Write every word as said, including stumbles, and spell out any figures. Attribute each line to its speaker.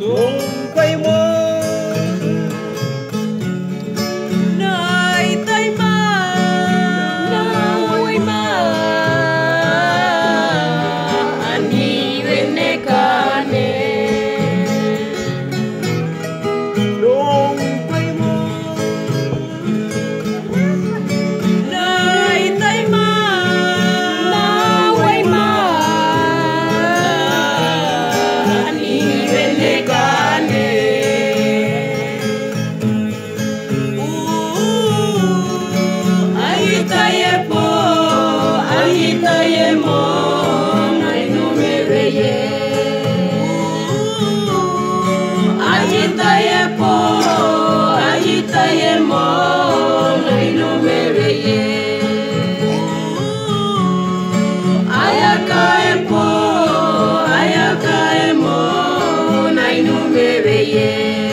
Speaker 1: Nungkay mo
Speaker 2: Nay tay ma Naway ma Ani wene kane
Speaker 1: Nungkay mo
Speaker 2: Nay tay ma Naway ma Ani wene kane Ahitaye po, ahitaye mo, nay numereye. Ahitaye po, ahitaye mo, nay numereye. Ayakaye po, ayakaye mo, nay numereye.